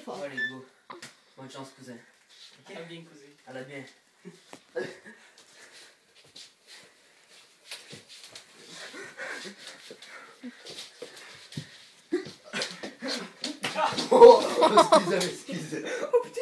Allez, go. Bonne chance, cousin. Okay. À bien, cousin. À la bien. Oh, excusez.